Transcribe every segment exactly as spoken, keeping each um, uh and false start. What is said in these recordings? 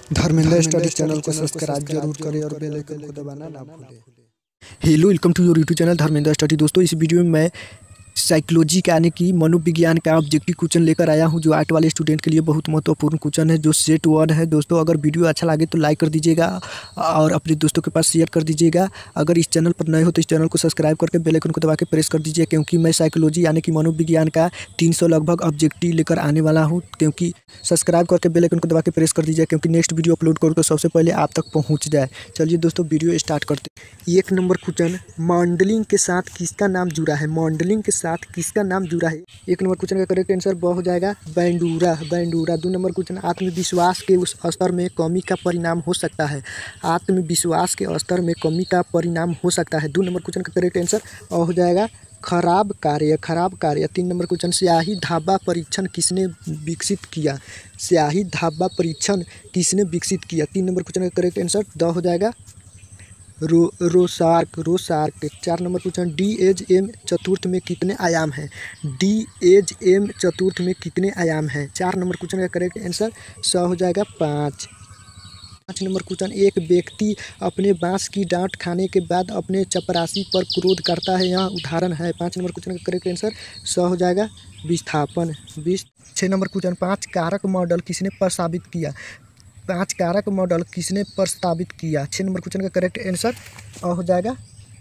Dharmendra study channel को subscribe जरूर करें और बेल आइकन को दबाना ना भूलें। Hello, welcome to your YouTube channel Dharmendra study. दोस्तों, इस वीडियो में मैं साइकोलॉजी का यानी कि मनोविज्ञान का ऑब्जेक्टिव क्वेश्चन लेकर आया हूं, जो आर्ट वाले स्टूडेंट के लिए बहुत महत्वपूर्ण क्वेश्चन है, जो सेट वन है। दोस्तों, अगर वीडियो अच्छा लगे तो लाइक कर दीजिएगा और अपने दोस्तों के पास शेयर कर दीजिएगा। अगर इस चैनल पर नए हो तो इस चैनल को सब्सक्राइब करके बेल आइकन को दबा के प्रेस कर दीजिए, क्योंकि मैं साइकोलॉजी यानी कि मनोविज्ञान का तीन सौ लगभग ऑब्जेक्टिव लेकर आने वाला हूँ। क्योंकि सब्सक्राइब करके बेल आइकन को दबा के प्रेस कर दीजिए, क्योंकि नेक्स्ट वीडियो अपलोड करूँ तो सबसे पहले आप तक पहुँच जाए। चलिए दोस्तों, वीडियो स्टार्ट करते हैं। एक नंबर क्वेश्चन, मॉडलिंग के साथ किसका नाम जुड़ा है? मॉडलिंग के साथ किसका नाम जुड़ा है? एक नंबर क्वेश्चन का करेक्ट आंसर ब हो जाएगा बैंडूरा बैंडूरा। दो नंबर क्वेश्चन, आत्मविश्वास के उस स्तर में कमी का परिणाम हो सकता है। आत्मविश्वास के स्तर में कमी का परिणाम हो सकता है। दो नंबर क्वेश्चन का करेक्ट आंसर अ हो जाएगा खराब कार्य खराब कार्य। तीन नंबर क्वेश्चन, स्याही धाबा परीक्षण किसने विकसित किया? स्याही धाबा परीक्षण किसने विकसित किया? तीन नंबर क्वेश्चन का करेक्ट आंसर द हो जाएगा रो रोसार्क रोसार्क। चार number question, D S M चतुर्थ में कितने आयाम हैं? डी एज एम चतुर्थ में कितने आयाम हैं? चार नंबर क्वेश्चन का करेक्ट आंसर स हो जाएगा पाँच। पाँच नंबर क्वेश्चन, एक व्यक्ति अपने बांस की डांट खाने के बाद अपने चपरासी पर क्रोध करता है, यह उदाहरण है। पाँच नंबर क्वेश्चन का करेक्ट आंसर स हो जाएगा विस्थापन विष। छः नंबर क्वेश्चन, पाँच कारक मॉडल किसने प्रस्तावित किया? पांच कारक मॉडल किसने प्रस्तावित किया? छः नंबर क्वेश्चन का करेक्ट आंसर अ हो जाएगा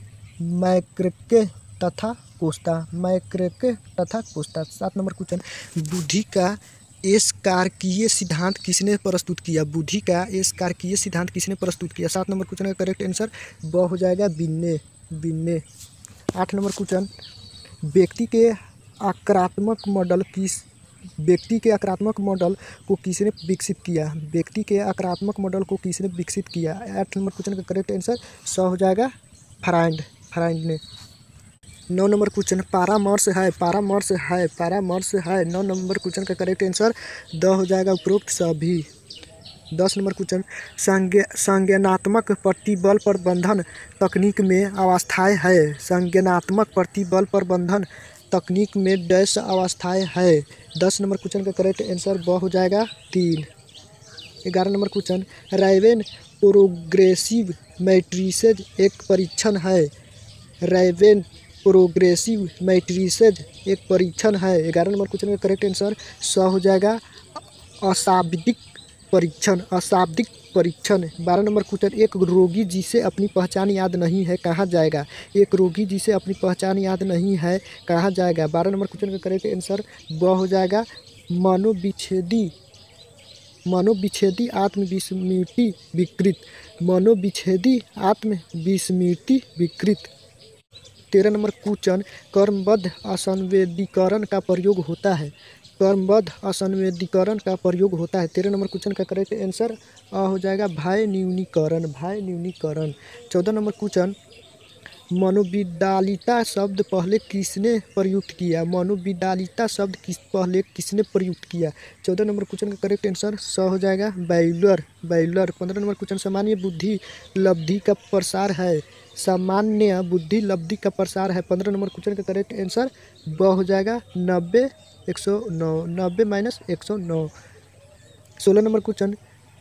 मैक्रेके तथा कोस्टा मैक्रेके तथा कोस्टा। सात नंबर क्वेश्चन, बुद्धि का एसकारकीय सिद्धांत किसने प्रस्तुत किया? बुद्धि का एसकारकीय सिद्धांत किसने प्रस्तुत किया? सात नंबर क्वेश्चन का करेक्ट आंसर ब हो जाएगा बिन्ने बिन्ने। आठ नंबर क्वेश्चन, व्यक्ति के आक्रामक मॉडल किस व्यक्ति के आक्रामक मॉडल को किसने विकसित किया? व्यक्ति के आक्रामक मॉडल को किसने विकसित किया? आठ नंबर क्वेश्चन का करेक्ट आंसर स हो जाएगा फ्राइड फ्राइड ने। नौ नंबर क्वेश्चन, परामर्श है परामर्श है परामर्श है। नौ नंबर क्वेश्चन का करेक्ट आंसर द हो जाएगा उपरोक्त सभी। दस नंबर क्वेश्चन, संज्ञा संज्ञानात्मक प्रतिबल प्रबंधन तकनीक में अवस्थाएं है। संज्ञानात्मक प्रतिबल प्रबंधन तकनीक में डैश अवस्थाएं है। दस नंबर क्वेश्चन का करेक्ट आंसर ब हो जाएगा तीन। ग्यारह number question, Raven progressive matrices एक परीक्षण है। रैवेन प्रोग्रेसिव मैट्रिसेज एक परीक्षण है। ग्यारह नंबर क्वेश्चन का करेक्ट आंसर स हो जाएगा अशाब्दिक परीक्षण अशाब्दिक परीक्षण। बारह नंबर क्वेश्चन, एक रोगी जिसे अपनी पहचान याद नहीं है कहाँ जाएगा? एक रोगी जिसे अपनी पहचान याद नहीं है कहाँ जाएगा? बारह नंबर क्वेश्चन का करेक्ट आंसर ब हो जाएगा मनोविच्छेदी मनोविच्छेदी आत्मविस्मृति विकृत मनोविच्छेदी आत्मविस्मृति विकृत। तेरह नंबर क्वेश्चन, कर्मबद्ध असंवेदीकरण का प्रयोग होता है। कर्मबद्ध असंवेदीकरण का प्रयोग होता है। तेरह नंबर क्वेश्चन का करेक्ट आंसर अ हो जाएगा भय न्यूनीकरण भय न्यूनीकरण। चौदह नंबर क्वेश्चन, मनोविद्यालिता शब्द पहले किसने प्रयुक्त किया? मनोविद्यालिता शब्द किस पहले किसने प्रयुक्त किया? चौदह नंबर क्वेश्चन का करेक्ट आंसर स हो जाएगा बैलर बैलर। पंद्रह नंबर क्वेश्चन, सामान्य बुद्धि लब्धि का प्रसार है। सामान्य बुद्धि लब्धि का प्रसार है। पंद्रह नंबर क्वेश्चन का करेक्ट आंसर ब हो जाएगा नब्बे एक सौ नौ नब्बे माइनस एक सौ नौ। सोलह नंबर क्वेश्चन,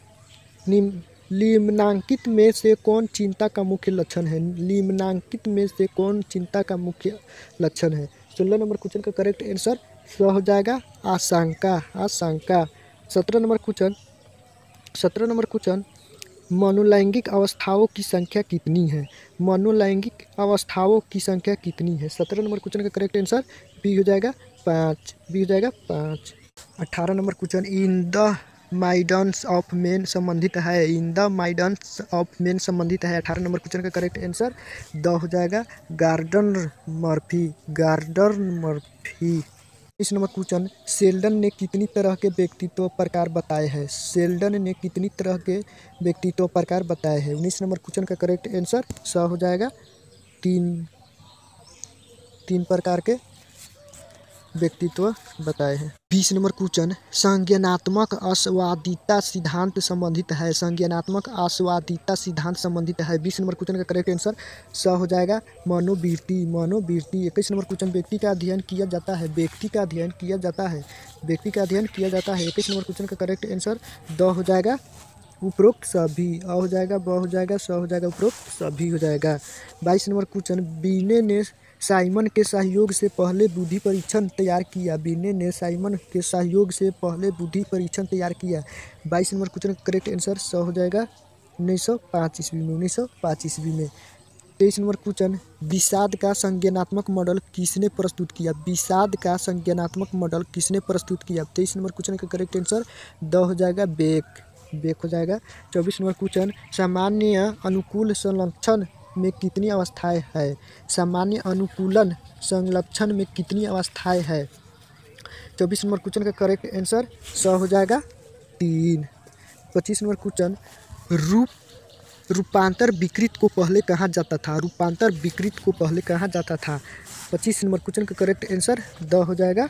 निम्नांकित में से कौन चिंता का मुख्य लक्षण है? निम्नांकित में से कौन चिंता का मुख्य लक्षण है? सोलह नंबर क्वेश्चन का करेक्ट आंसर स हो जाएगा आशंका आशंका। सत्रह नंबर क्वेश्चन सत्रह नंबर क्वेश्चन, मनोलैंगिक अवस्थाओं की संख्या कितनी है? मनोलैंगिक अवस्थाओं की संख्या कितनी है? सत्रह नंबर क्वेश्चन का करेक्ट आंसर बी हो जाएगा पाँच बी हो जाएगा पाँच। अठारह number question, in the minds of men संबंधित है। In the minds of men संबंधित है। अठारह नंबर क्वेश्चन का करेक्ट आंसर द हो जाएगा गार्डनर मर्फी गार्डनर मर्फी। इस नंबर क्वेश्चन, शेल्डन ने कितनी तरह के व्यक्तित्व प्रकार बताए हैं? शेल्डन ने कितनी तरह के व्यक्तित्व प्रकार बताए हैं? उन्नीस नंबर क्वेश्चन का करेक्ट आंसर स हो जाएगा तीन तीन प्रकार के व्यक्तित्व बताए हैं। बीस नंबर क्वेश्चन, संज्ञानात्मक आशावादिता सिद्धांत संबंधित है। संज्ञानात्मक आशावादिता सिद्धांत संबंधित है। बीस नंबर क्वेश्चन का करेक्ट आंसर स हो जाएगा मनोवृत्ति मनोवृत्ति। इक्कीस नंबर क्वेश्चन, व्यक्ति का अध्ययन किया जाता है व्यक्ति का अध्ययन किया जाता है व्यक्ति का अध्ययन किया जाता है। इक्कीस नंबर क्वेश्चन का करेक्ट आंसर द हो जाएगा उपरोक्त सभी, अ हो जाएगा, ब हो जाएगा, स हो जाएगा, उपरोक्त सभी हो जाएगा। बाईस नंबर क्वेश्चन, बीने ने साइमन के सहयोग से पहले बुद्धि परीक्षण तैयार किया। बीने ने साइमन के सहयोग से पहले बुद्धि परीक्षण तैयार किया। बाईस नंबर क्वेश्चन का करेक्ट आंसर स हो जाएगा उन्नीस सौ पाँच ईस्वी में, उन्नीस सौ पाँच ईस्वी में। तेईस नंबर क्वेश्चन, विषाद का संज्ञानात्मक मॉडल किसने प्रस्तुत किया। विषाद का संज्ञानात्मक मॉडल किसने प्रस्तुत किया। तेईस नंबर क्वेश्चन का करेक्ट आंसर द हो जाएगा, बेक, बेक हो जाएगा। चौबीस नंबर क्वेश्चन, सामान्य अनुकूल संलक्षण में कितनी अवस्थाएं है। सामान्य अनुकूलन संलक्षण में कितनी अवस्थाएं है। चौबीस नंबर क्वेश्चन का करेक्ट आंसर स हो जाएगा, तीन। पच्चीस नंबर क्वेश्चन, रूप रूपांतर विकृत को पहले कहा जाता था। रूपांतर विकृत को पहले कहा जाता था। पच्चीस नंबर क्वेश्चन का करेक्ट आंसर द हो जाएगा,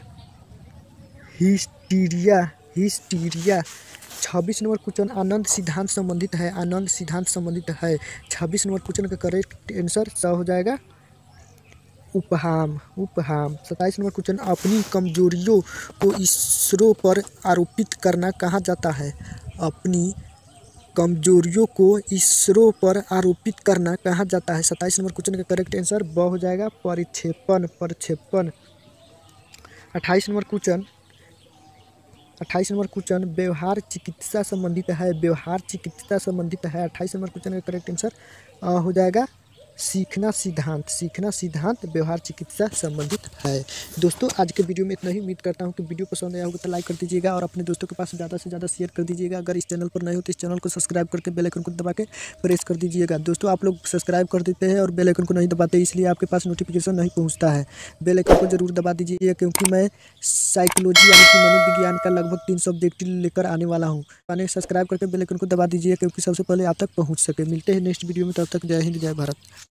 हिस्टीरिया, हिस्टीरिया। छब्बीस नंबर क्वेश्चन, आनंद सिद्धांत संबंधित है। आनंद सिद्धांत संबंधित है। छब्बीस नंबर क्वेश्चन का करेक्ट आंसर स हो जाएगा, उपहाम, उपहाम। सत्ताईस नंबर क्वेश्चन, अपनी कमजोरियों को ईश्वरों पर आरोपित करना कहा जाता है। अपनी कमजोरियों को ईश्वरों पर आरोपित करना कहा जाता है। सत्ताईस नंबर क्वेश्चन का करेक्ट आंसर ब हो जाएगा, परिक्षेपण, प्रक्षेपण। अट्ठाईस नंबर क्वेश्चन, अट्ठाईस नंबर क्वेश्चन, व्यवहार चिकित्सा संबंधित है। व्यवहार चिकित्सा संबंधित है। अट्ठाईस नंबर क्वेश्चन का करेक्ट आंसर अ हो जाएगा, सीखना सिद्धांत, सीखना सिद्धांत व्यवहार चिकित्सा संबंधित है। दोस्तों आज के वीडियो में इतना ही। उम्मीद करता हूं कि वीडियो पसंद आया होगा तो लाइक कर दीजिएगा और अपने दोस्तों के पास ज़्यादा से ज़्यादा शेयर कर दीजिएगा। अगर इस चैनल पर नए हो तो इस चैनल को सब्सक्राइब करके बेल आइकन को दबा के प्रेस कर दीजिएगा। दोस्तों आप लोग सब्सक्राइब कर देते हैं और बेल आइकन को नहीं दबाते, इसलिए आपके पास नोटिफिकेशन नहीं पहुँचता है। बेल आइकन को जरूर दबा दीजिए, क्योंकि मैं साइकोलॉजी यानी कि मनोविज्ञान का लगभग तीन सब्जेक्ट लेकर आने वाला हूँ। मैंने सब्सक्राइब करके बेल आइकन को दबा दीजिए, क्योंकि सबसे पहले आप तक पहुँच सके। मिलते हैं नेक्स्ट वीडियो में, तब तक जय हिंद, जय भारत।